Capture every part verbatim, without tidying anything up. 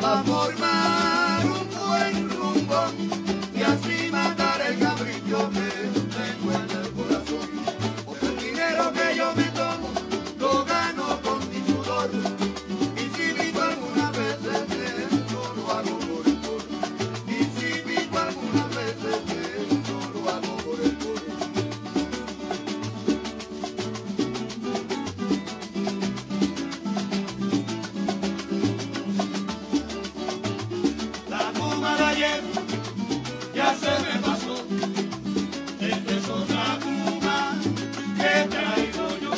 a formar un buen rumbo y así matar el capricho que tengo en el corazón. Porque el dinero que yo me tomo lo gano con mi sudor, y si vivo algunas veces esto lo hago por el coro, y si vivo algunas veces esto lo hago por el coro. Ya se me pasó, esta es otra Cuba que traigo yo.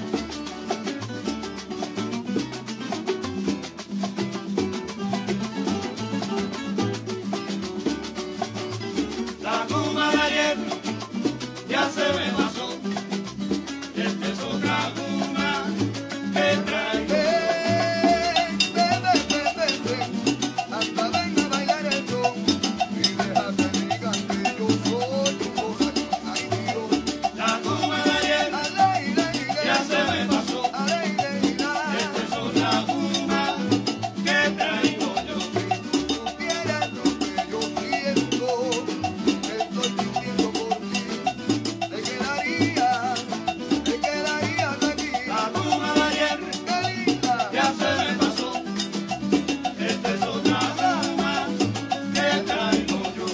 La Cuba de ayer ya se me pasó, esta es otra Cuba que traigo yo. Hasta ven a bailar el son y déjate digan que yo soy un borracho. Ay Dios, la Cuba de ayer ya se me pasó, esta es otra Cuba que traigo yo. Si tú supieras lo que yo siento, estoy sintiendo por ti, te quedaría, te quedarías aquí. La Cuba de ayer ya se me pasó, esta es otra Cuba que traigo yo.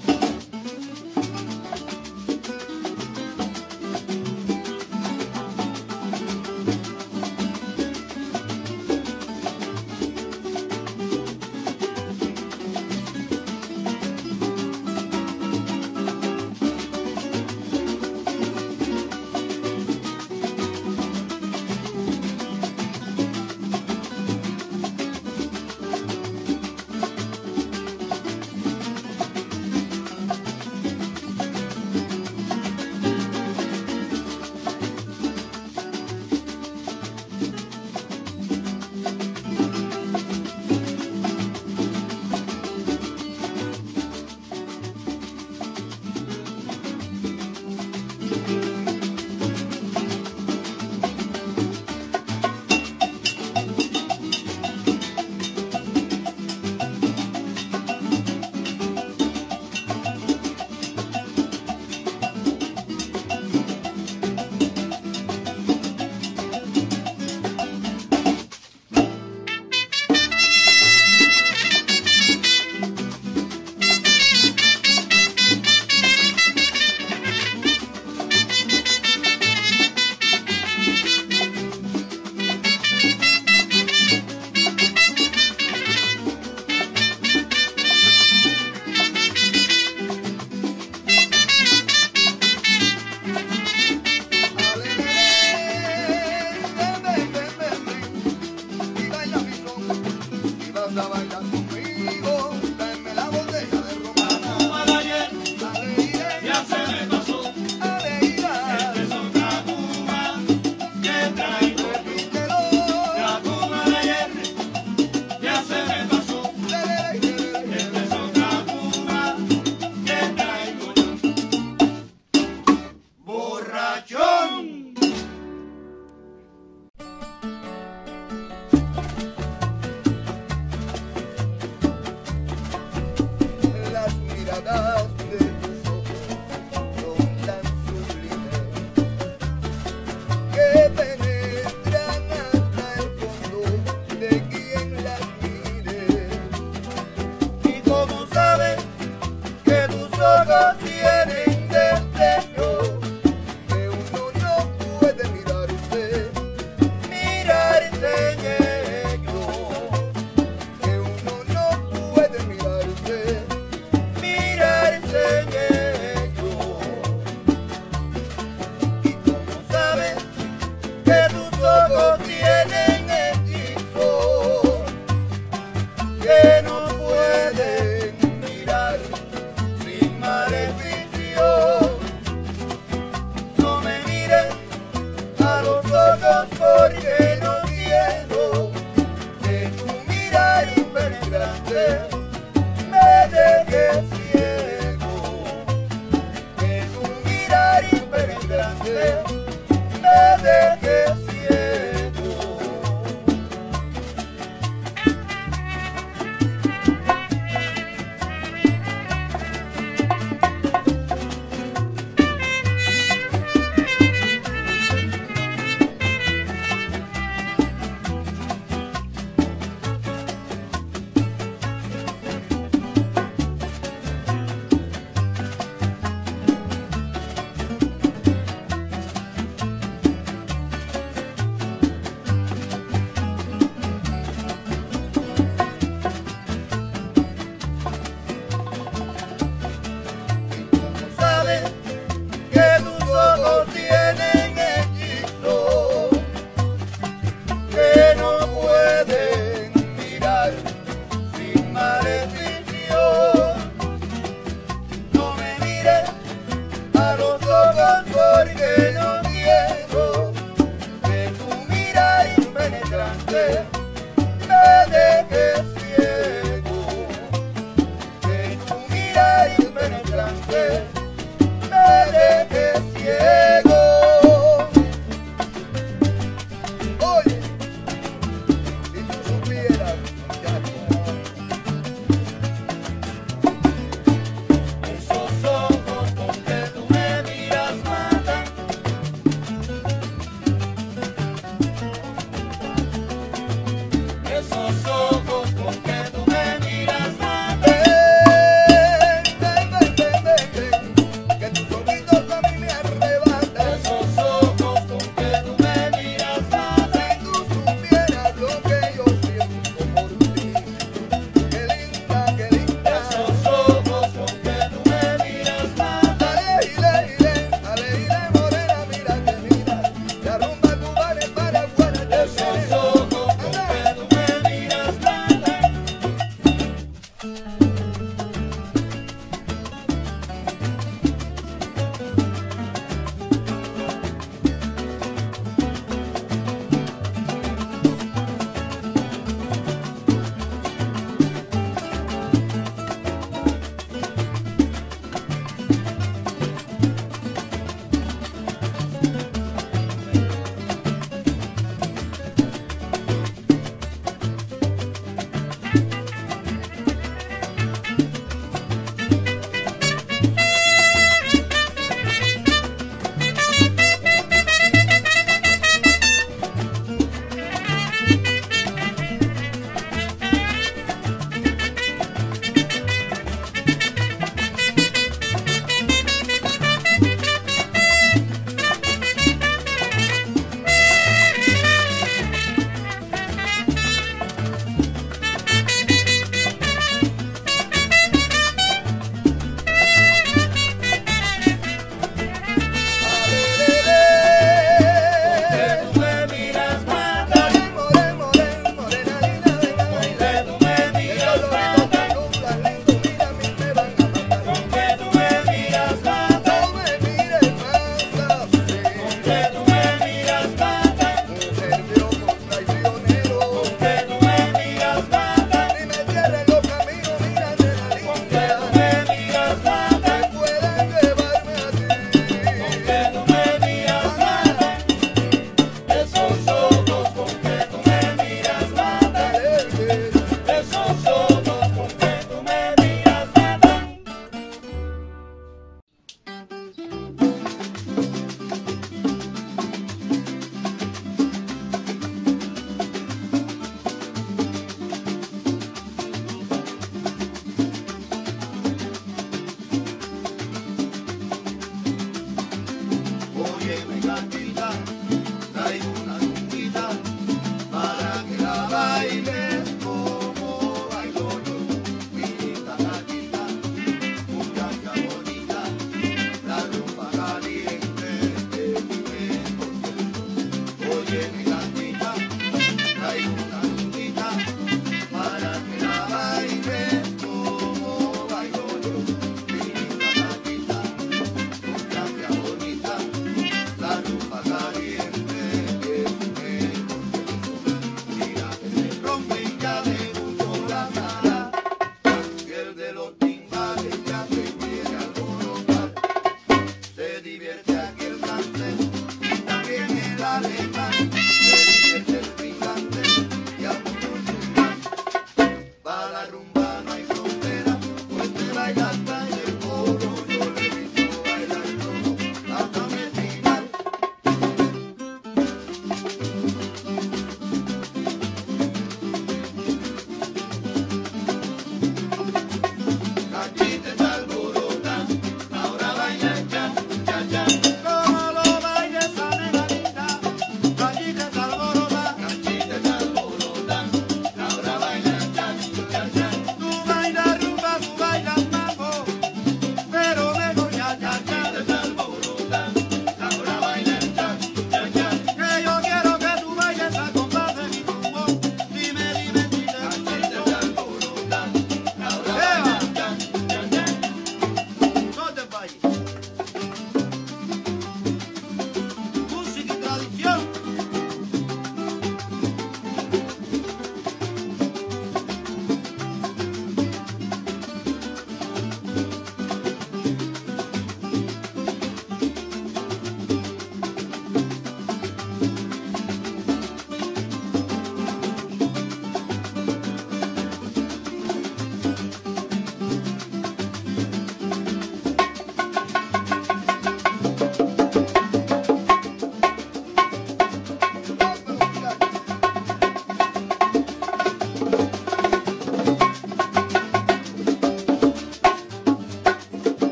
A bailar conmigo, dame la botella de ron. La Cuba de ayer ya se me pasó, esta es otra Cuba que traigo yo. La Cuba de ayer ya se me pasó, esta es otra Cuba que traigo yo. Borrachón. Las miradas de tus ojos son tan sublimes que penetran hasta el fondo de quien las mire. Y como sabes que tus ojos tienen destello que uno no puede mirarse, mirarse en ellos, que uno no puede mirarse, mirarse en ellos. Y como sabes que tus ojos tienen hechizo que no pueden mirar sin maleficio, no me mires a los ojos porque no quiero que tu mirar impenetrante